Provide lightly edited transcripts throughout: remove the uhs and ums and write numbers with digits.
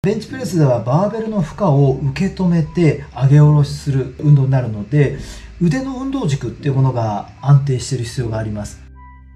ベンチプレスではバーベルの負荷を受け止めて上げ下ろしする運動になるので、腕の運動軸っていうものが安定している必要があります。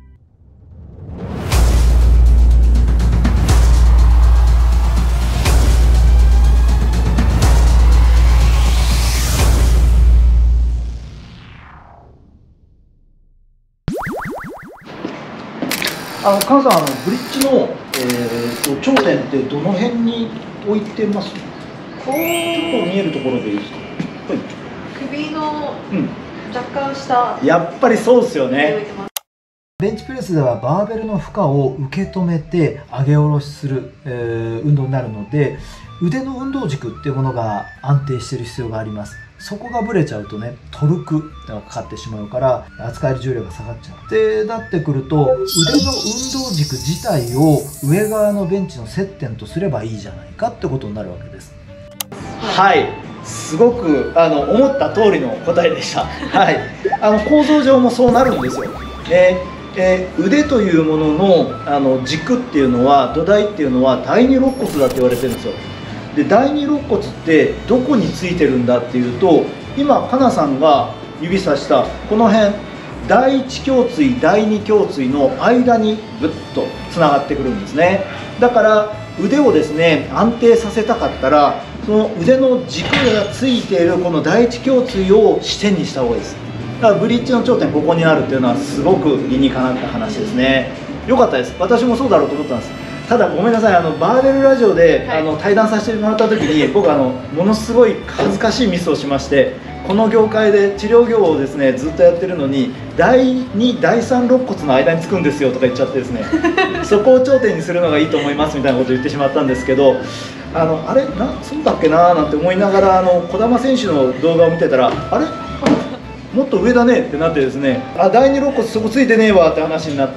菅さん、ブリッジの、頂点ってどの辺に置いてます？ちょっと見えるところでいいですか？はい、 首の若干下、 やっぱりそうですよね。ベンチプレスではバーベルの負荷を受け止めて上げ下ろしする、運動になるので、腕の運動軸っていうものが安定している必要があります。そこがブレちゃうとね、トルクがかかってしまうから扱える重量が下がっちゃう。でなってくると、腕の運動軸自体を上側のベンチの接点とすればいいじゃないかってことになるわけです。はい、すごく思った通りの答えでした。はい、構造上もそうなるんですよ。腕というものの軸っていうのは、土台っていうのは第二肋骨だって言われてるんですよ。で第二肋骨ってどこについてるんだっていうと、今かなさんが指さしたこの辺、第一胸椎第二胸椎の間にぐっとつながってくるんですね。だから腕をですね安定させたかったら、その腕の軸がついているこの第一胸椎を支点にした方がいいです。だからブリッジの頂点ここにあるっていうのはすごく理にかなった話ですね。よかったです。私もそうだろうと思ったんです。ただごめんなさい、バーベルラジオで、対談させてもらった時に、僕ものすごい恥ずかしいミスをしまして、この業界で治療業をですねずっとやってるのに、第2第3肋骨の間につくんですよとか言っちゃってですねそこを頂点にするのがいいと思いますみたいなことを言ってしまったんですけど、あれそうだっけなーなんて思いながら児玉選手の動画を見てたら、あれもっと上だねってなってですね、第2肋骨そこついてねえわって話になって、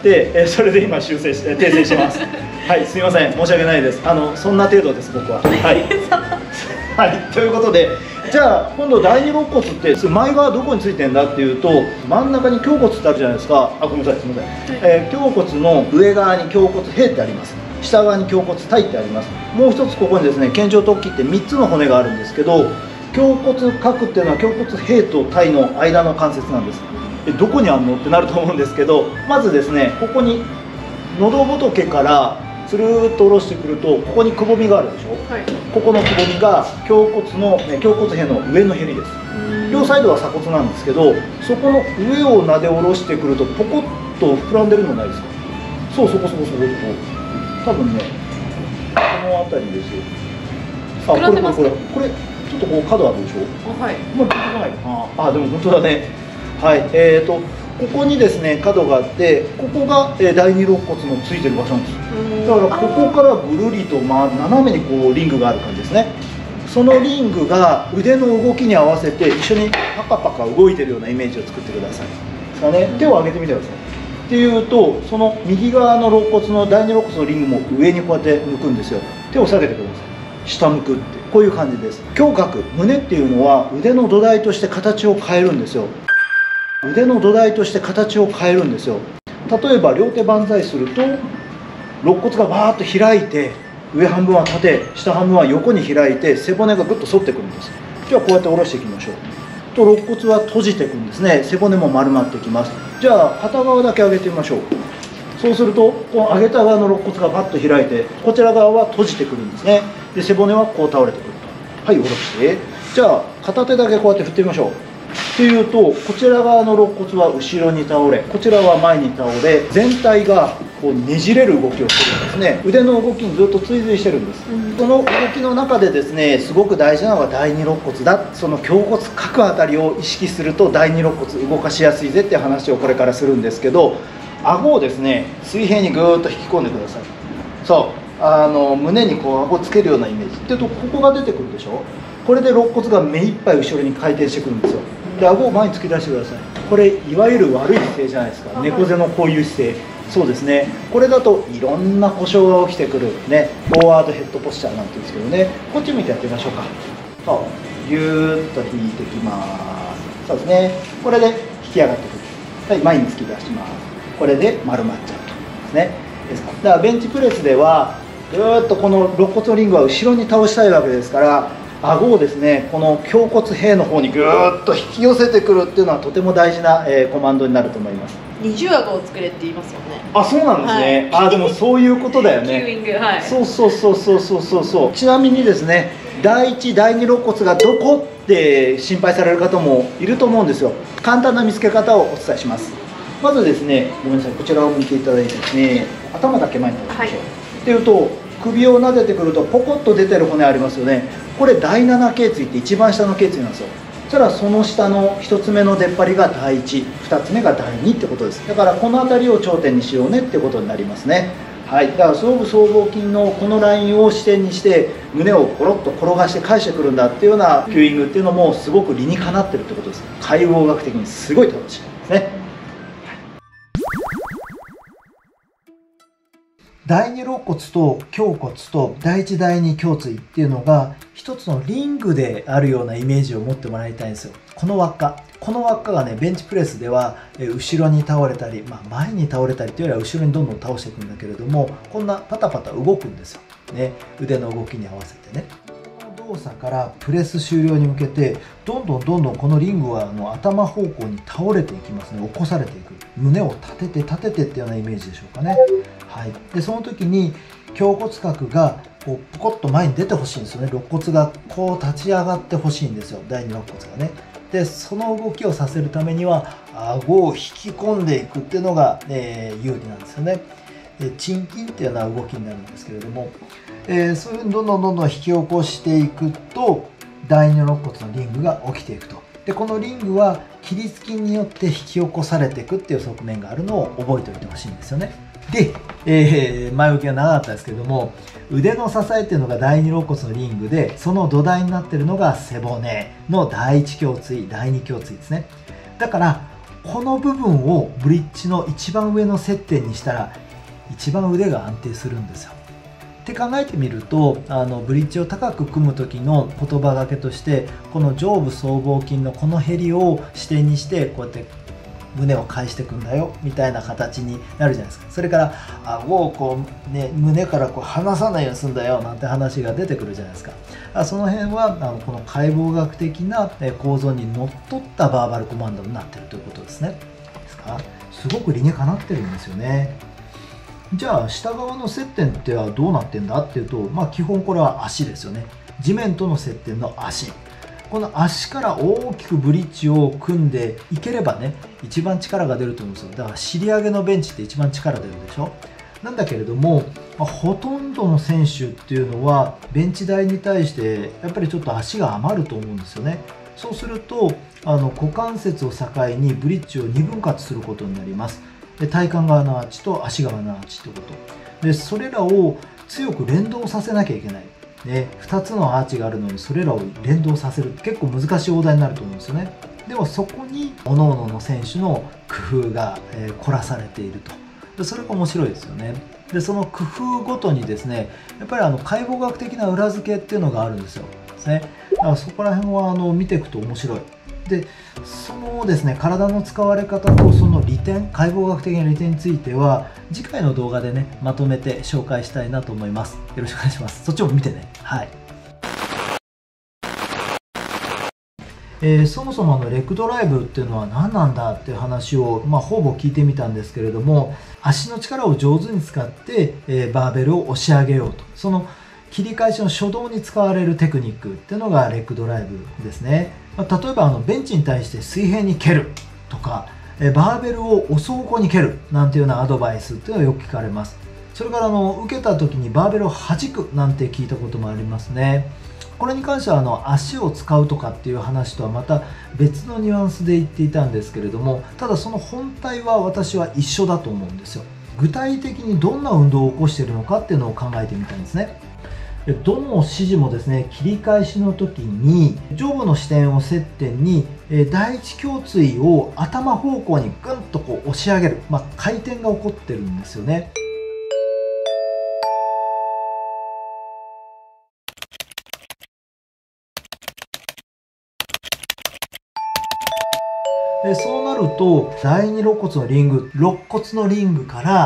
それで今訂正してます。はい、すいません、申し訳ないです。そんな程度です、僕は。はい、はい、ということで、じゃあ今度第2肋骨って前側どこについてんだっていうと、真ん中に胸骨ってあるじゃないですか。ごめんなさい、すみません。胸骨の上側に胸骨兵ってあります。下側に胸骨体ってあります。もう一つここにですね、肩上突起って3つの骨があるんですけど、胸骨核っていうのは胸骨兵と体の間の関節なんです。どこにあんのってなると思うんですけど、まずですね、ここに喉仏からつるーっと下ろしてくると、ここにくぼみがあるでしょ、はい、ここのくぼみが胸骨兵の上のへりです。両サイドは鎖骨なんですけど、そこの上をなで下ろしてくるとポコッと膨らんでるのないですか？そう、そこ多分ね、この辺りですよ。 膨らんでますか？ これちょっとこう角あるでしょ。はい。もう出てこないかな。でも本当だね。はい。ここにですね角があって、ここが第二肋骨のついてる場所なんです。だからここからぐるりと斜めにこうリングがある感じですね。そのリングが腕の動きに合わせて一緒にパカパカ動いてるようなイメージを作ってください。ですかね。手を上げてみてください。っていうと、その右側の肋骨の第二肋骨のリングも上にこうやって向くんですよ。手を下げてください。下向くって。こういう感じです。胸郭、胸っていうのは腕の土台として形を変えるんですよ。腕の土台として形を変えるんですよ。例えば両手万歳すると、肋骨がバーッと開いて、上半分は縦、下半分は横に開いて、背骨がぐっと反ってくるんです。じゃあこうやって下ろしていきましょう。と肋骨は閉じていくんですね。背骨も丸まってきます。じゃあ片側だけ上げてみましょう。そうすると、この上げた側の肋骨がバッと開いて、こちら側は閉じてくるんですね。で背骨はこう倒れてくると。はい、下ろして。じゃあ片手だけこうやって振ってみましょう。っていうと、こちら側の肋骨は後ろに倒れ、こちらは前に倒れ、全体がこうねじれる動きをしてるんですね。腕の動きにずっと追随してるんです。その動きの中でですね、すごく大事なのが第二肋骨だ。その胸骨核あたりを意識すると第二肋骨動かしやすいぜっていう話をこれからするんですけど、顎をですね水平にぐーっと引き込んでください。そう胸にこう顎つけるようなイメージっていうと、ここが出てくるでしょ。これで肋骨が目いっぱい後ろに回転してくるんですよ。で顎を前に突き出してください。これいわゆる悪い姿勢じゃないですか。猫背のこういう姿勢。そうですね。これだといろんな故障が起きてくるね。フォワードヘッドポスチャーなんて言うんですけどね。こっち向いてやってみましょうか。そうぎゅーっと引いてきます。そうですね。これで引き上がってくる。はい、前に突き出します。これで丸まっちゃうとですね。だからベンチプレスではぐーっとこの肋骨のリングは後ろに倒したいわけですから、顎をですねこの胸骨辺の方にぐーっと引き寄せてくるっていうのはとても大事な、コマンドになると思います。 二重顎を作れって言いますよね。 あ、そうなんですね、はい、でもそういうことだよね。 キューイング、はい、 そう。ちなみにですね、第1第2肋骨がどこって心配される方もいると思うんですよ。簡単な見つけ方をお伝えします。まずですね、ごめんなさい、こちらを向いていただいてですね、頭だけ前に倒しましょう、はい、っていうと首を撫でてくるとポコッと出てる骨ありますよね。これ第7頸椎って一番下の頸椎なんですよ。そしたらその下の1つ目の出っ張りが第1、2つ目が第2ってことです。だからこの辺りを頂点にしようねってことになりますね。はい、だから総部僧帽筋のこのラインを支点にして胸をコロッと転がして返してくるんだっていうようなキューイングっていうのもすごく理にかなってるってことです。解剖学的にすごい楽しいですね。第2肋骨と胸骨と第1第2胸椎っていうのが一つのリングであるようなイメージを持ってもらいたいんですよ。この輪っかがね、ベンチプレスでは後ろに倒れたり、前に倒れたりというよりは後ろにどんどん倒していくんだけれども、こんなパタパタ動くんですよ、ね、腕の動きに合わせてね。この動作からプレス終了に向けてどんどんこのリングは頭方向に倒れていきますね。起こされていく、胸を立ててっていうようなイメージでしょうかね。はい、でその時に胸骨核がこうポコッと前に出てほしいんですよね。肋骨がこう立ち上がってほしいんですよ、第2肋骨がね。でその動きをさせるためには顎を引き込んでいくっていうのが、有利なんですよね。沈筋っていうような動きになるんですけれども、そういうふうにどんどん引き起こしていくと第2肋骨のリングが起きていくと。でこのリングは起立筋によって引き起こされていくっていう側面があるのを覚えておいてほしいんですよね。で、前置きが長かったですけども、腕の支えっていうのが第2肋骨のリングで、その土台になってるのが背骨の第1胸椎第2胸椎ですね。だからこの部分をブリッジの一番上の接点にしたら一番腕が安定するんですよ。って考えてみると、ブリッジを高く組む時の言葉がけとして、この上部僧帽筋のこのへりを支点にしてこうやって胸を返していくんだよみたいな形になるじゃないですか。それから顎をこう、ね、胸からこう離さないようにするんだよなんて話が出てくるじゃないですか。その辺はこの解剖学的な構造にのっとったバーバルコマンドになっているということですね。ですからすごく理にかなってるんですよね。じゃあ下側の接点ってはどうなってんだっていうと、基本これは足ですよね。地面との接点の足。この足から大きくブリッジを組んでいければね、一番力が出ると思うんですよ。だから尻上げのベンチって一番力出るでしょ。なんだけれども、ほとんどの選手っていうのはベンチ台に対してやっぱりちょっと足が余ると思うんですよね。そうすると股関節を境にブリッジを2分割することになります。で体幹側のアーチと足側のアーチってことで、それらを強く連動させなきゃいけない。2つのアーチがあるのにそれらを連動させるって結構難しいオーダーになると思うんですよね。でもそこに各々の選手の工夫が凝らされていると。でそれが面白いですよね。でその工夫ごとにですね、やっぱり解剖学的な裏付けっていうのがあるんですよ。だからそこら辺は見ていくと面白い。でそのですね、体の使われ方とその利点、解剖学的な利点については次回の動画でねまとめて紹介したいなと思います。よろしくお願いします。そっちも見てね。はい。そもそもレッグドライブっていうのは何なんだっていう話を、ほぼ聞いてみたんですけれども、足の力を上手に使って、バーベルを押し上げようと、その切り返しの初動に使われるテクニックっていうのがレッグドライブですね。例えばベンチに対して水平に蹴るとか、バーベルをお走行に蹴るなんていうようなアドバイスっていうのがよく聞かれます。それから受けた時にバーベルを弾くなんて聞いたこともありますね。これに関しては足を使うとかっていう話とはまた別のニュアンスで言っていたんですけれども、ただその本体は私は一緒だと思うんですよ。具体的にどんな運動を起こしているのかっていうのを考えてみたいんですね。どの指示もですね、切り返しの時に上部の支点を接点に第一胸椎を頭方向にグンとこう押し上げる、回転が起こってるんですよね。でそうなると第二肋骨のリング、肋骨のリングから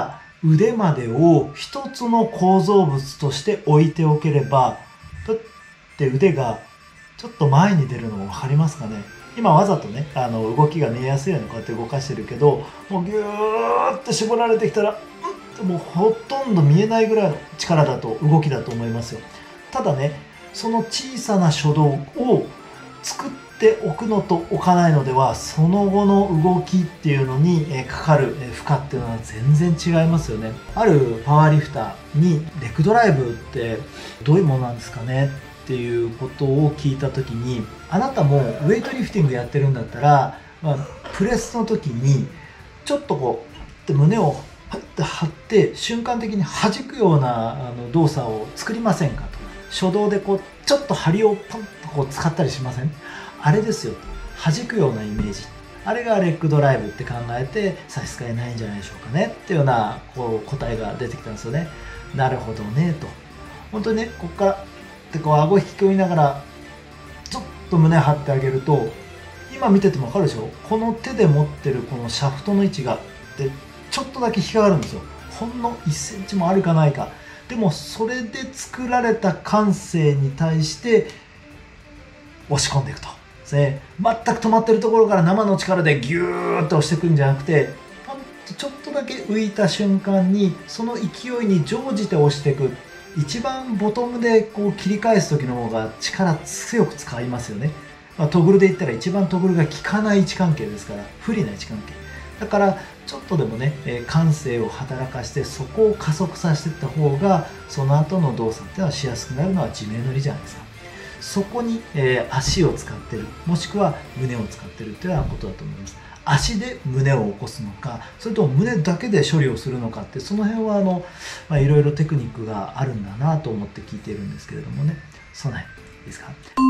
腕までを一つの構造物として置いておければ、プッて腕がちょっと前に出るの分かりますかね。今わざとね、動きが見えやすいようにこうやって動かしてるけど、もうギューッと絞られてきたら、もうほとんど見えないぐらいの力だと、動きだと思いますよ。ただね、その小さな初動を作っておくのと置かないのでは、その後の動きっていうのにかかる負荷っていうのは全然違いますよね。あるパワーリフターにレッグドライブってどういうものなんですかねっていうことを聞いた時に、あなたもウェイトリフティングやってるんだったら、プレスの時にちょっとこう胸を張って瞬間的に弾くような動作を作りませんかと。初動でこうちょっと針をポンとこう使ったりしません？あれですよ、弾くようなイメージ。あれがレッグドライブって考えて差し支えないんじゃないでしょうかねっていうようなこう答えが出てきたんですよね。なるほどねと。本当にね、ここからってこう顎引き込みながらちょっと胸張ってあげると、今見てても分かるでしょ。この手で持ってるこのシャフトの位置がでちょっとだけ引っかかるんですよ。ほんの1センチもあるかないか。でもそれで作られた感性に対して押し込んでいくとですね。全く止まってるところから生の力でギューッと押していくんじゃなくて、ポンとちょっとだけ浮いた瞬間にその勢いに乗じて押していく。一番ボトムでこう切り返す時の方が力強く使いますよね。トグルで言ったら一番トグルが効かない位置関係ですから、不利な位置関係だから、ちょっとでもね感性を働かしてそこを加速させていった方が、その後の動作っていうのはしやすくなるのは自明の理じゃないですか。そこに、足を使ってる、もしくは胸を使ってるっていうようなことだと思います。足で胸を起こすのか、それとも胸だけで処理をするのかって、その辺はいろいろテクニックがあるんだなと思って聞いているんですけれどもね。その辺いいですか。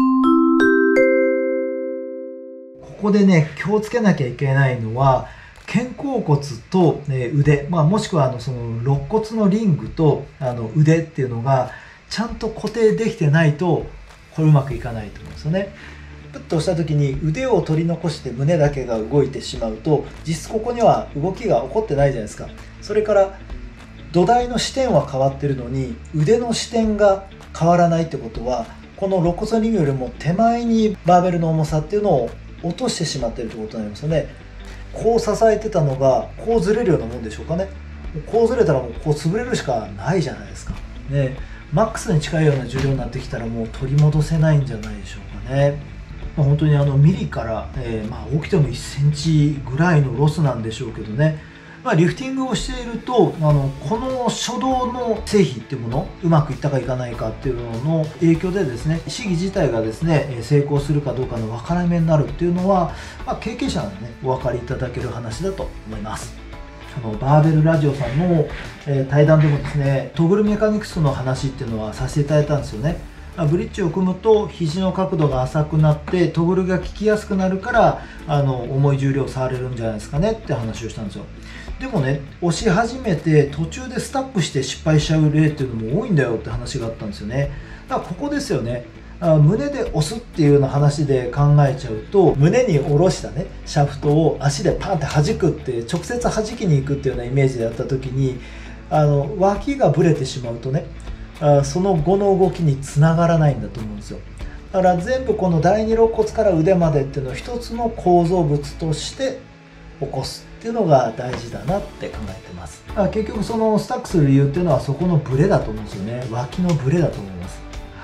ここでね、気をつけなきゃいけないのは、肩甲骨と腕、もしくはその肋骨のリングと腕っていうのがちゃんと固定できてないと、これうまくいかないと思うんですよね。プッと押した時に腕を取り残して胸だけが動いてしまうと、実質ここには動きが起こってないじゃないですか。それから土台の視点は変わってるのに腕の視点が変わらないってことは、この肋骨リングよりも手前にバーベルの重さっていうのを落としてしまっているってことになりますよね。こう支えてたのがこうずれるようなもんでしょうかね。こうずれたらもうこう潰れるしかないじゃないですかね。マックスに近いような重量になってきたらもう取り戻せないんじゃないでしょうかね。本当にミリから、起きても1センチぐらいのロスなんでしょうけどね。リフティングをしているとこの初動の成否っていうもの、うまくいったかいかないかっていうのの影響でですね、試技自体がですね成功するかどうかの分かれ目になるっていうのは、経験者ならねお分かりいただける話だと思います。バーベルラジオさんの、対談でもですね、トグルメカニクスの話っていうのはさせていただいたんですよね。ブリッジを組むと肘の角度が浅くなってトグルが効きやすくなるから、重い重量を触れるんじゃないですかねって話をしたんですよ。でもね、押し始めて途中でスタックして失敗しちゃう例っていうのも多いんだよって話があったんですよね。だからここですよね。胸で押すっていうような話で考えちゃうと、胸に下ろしたねシャフトを足でパンって弾くって、直接弾きに行くっていうようなイメージでやった時に脇がぶれてしまうとね、その後の動きにつながらないんだと思うんですよ。だから全部この第二肋骨から腕までっていうのを一つの構造物として起こすっていうのが大事だなって考えてます。結局そのスタックする理由っていうのはそこのブレだと思うんですよね。脇のブレだと思います。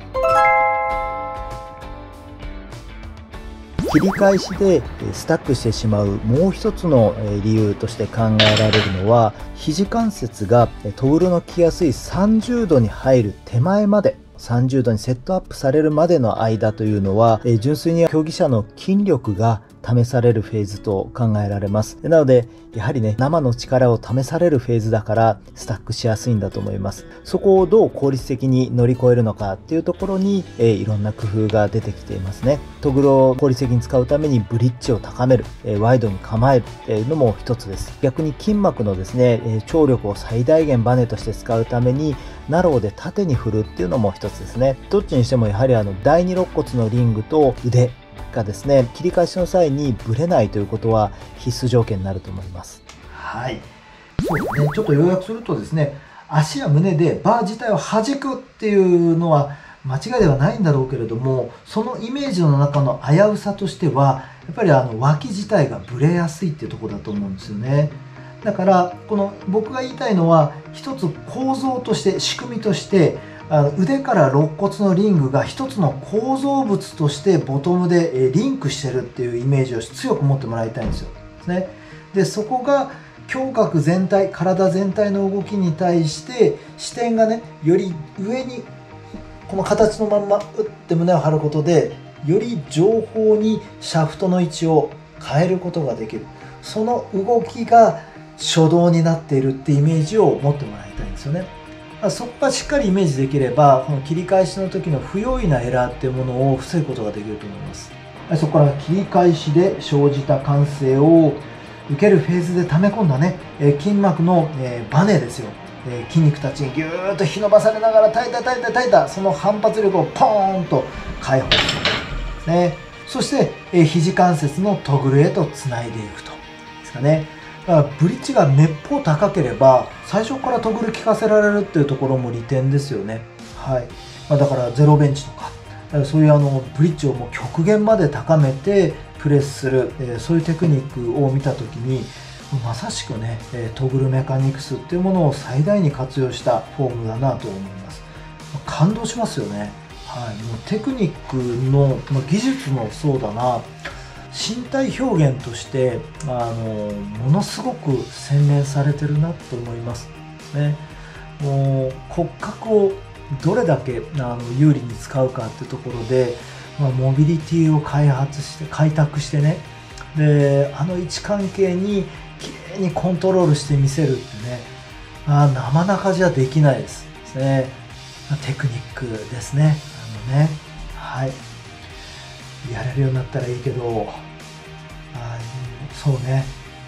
切り返しでスタックしてしまうもう一つの理由として考えられるのは、肘関節がトグルの来やすい30度に入る手前まで、30度にセットアップされるまでの間というのは、純粋に競技者の筋力が試されるフェーズと考えられます。なのでやはりね、生の力を試されるフェーズだからスタックしやすいんだと思います。そこをどう効率的に乗り越えるのかっていうところに、いろんな工夫が出てきていますね。トグルを効率的に使うためにブリッジを高める、ワイドに構えるっていうのも一つです。逆に筋膜のですね、張力を最大限バネとして使うためにナローで縦に振るっていうのも一つですね。どっちにしてもやはり第二肋骨のリングと腕がですね、切り返しの際にブレないということは必須条件になると思います。はい。 そうですね、ちょっと要約するとですね、足や胸でバー自体を弾くっていうのは間違いではないんだろうけれども、そのイメージの中の危うさとしてはやっぱり脇自体がブレやすいっていうところだと思うんですよね。だからこの僕が言いたいのは、一つ構造として、仕組みとして、腕から肋骨のリングが一つの構造物としてボトムでリンクしてるっていうイメージを強く持ってもらいたいんですよ。でそこが胸郭全体、体全体の動きに対して視点がね、より上にこの形のまんま打って胸を張ることで、より上方にシャフトの位置を変えることができる。その動きが初動になっているってイメージを持ってもらいたいんですよね。そこがしっかりイメージできれば、この切り返しの時の不用意なエラーっていうものを防ぐことができると思います。そこから切り返しで生じた歓声を受けるフェーズで溜め込んだね、筋膜のバネですよ。筋肉たちにぎゅーっと引き伸ばされながら耐えた、その反発力をポーンと解放するですね。そして肘関節のトグルへとつないでいくとですかね。だからブリッジがめっぽう高ければ最初からトグル効かせられるっていうところも利点ですよね。はい。だからゼロベンチとか、そういうブリッジをもう極限まで高めてプレスする、そういうテクニックを見た時に、まさしくね、トグルメカニクスっていうものを最大に活用したフォームだなと思います。感動しますよね。はい。もうテクニックの技術もそうだな、身体表現としてものすごく洗練されてるなと思いますね。もう骨格をどれだけ有利に使うかってところで、モビリティを開拓してね、で位置関係にきれいにコントロールしてみせるってね、なかなかじゃできないですね。テクニックですね。はい。やれるようになったらいいけど、そうね、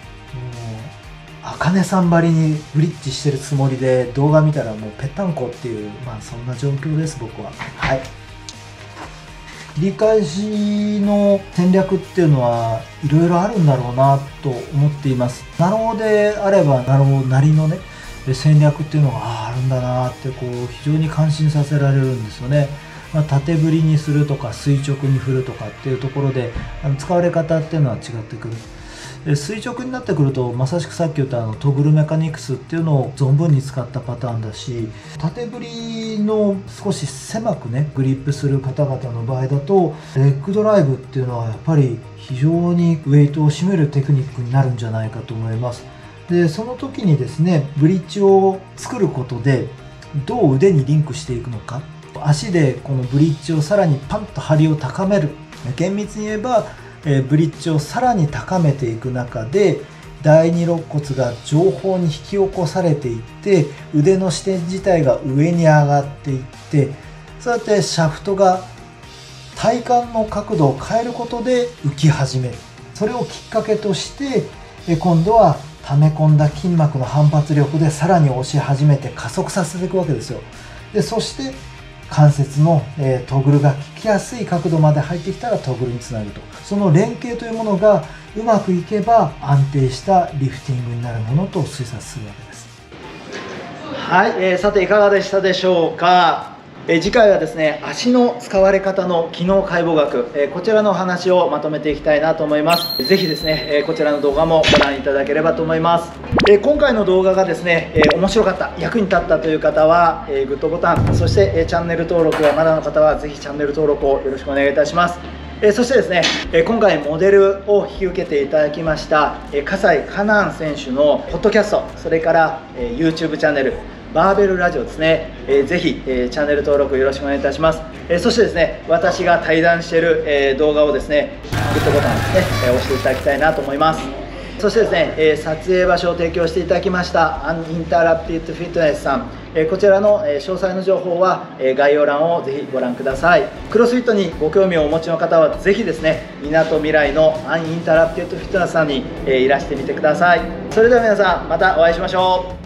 茜さんばりにブリッジしてるつもりで動画見たらもうぺったんこっていう、そんな状況です、僕は。はい。切り返しの戦略っていうのはいろいろあるんだろうなと思っています。ナローであればナローなりのね、戦略っていうのがあるんだなって非常に感心させられるんですよね。縦振りにするとか垂直に振るとかっていうところで使われ方っていうのは違ってくる。垂直になってくるとまさしくさっき言ったトグルメカニクスっていうのを存分に使ったパターンだし、縦振りの少し狭くねグリップする方々の場合だとレッグドライブっていうのはやっぱり非常にウェイトを占めるテクニックになるんじゃないかと思います。でその時にですね、ブリッジを作ることでどう腕にリンクしていくのか、足でこのブリッジをさらにパンと張りを高める、厳密に言えばブリッジをさらに高めていく中で第二肋骨が上方に引き起こされていって、腕の支点自体が上に上がっていって、そうやってシャフトが体幹の角度を変えることで浮き始める。それをきっかけとして今度は溜め込んだ筋膜の反発力でさらに押し始めて加速させていくわけですよ。でそして関節のトグルが効きやすい角度まで入ってきたらトグルにつなぐと、その連携というものがうまくいけば安定したリフティングになるものと推察するわけです。はい、さていかがでしたでしょうか。次回はですね、足の使われ方の機能解剖学、こちらのお話をまとめていきたいなと思います。ぜひですね、こちらの動画もご覧いただければと思います。今回の動画がですね、面白かった、役に立ったという方は、グッドボタン、そして、チャンネル登録がまだの方はぜひチャンネル登録をよろしくお願いいたします。そしてですね、今回モデルを引き受けていただきました葛西カナン選手のポッドキャスト、それから YouTube チャンネルバーベルラジオですね、ぜひチャンネル登録よろしくお願いいたします。そしてですね、私が対談している動画をですね、グッドボタンですね、押していただきたいなと思います。そしてですね、撮影場所を提供していただきましたアンインタラプティッドフィットネスさん、こちらの詳細の情報は概要欄をぜひご覧ください。クロスフィットにご興味をお持ちの方はぜひですね、みなとみらいのアンインタラプティッドフィットネスさんにいらしてみてください。それでは皆さんまたお会いしましょう。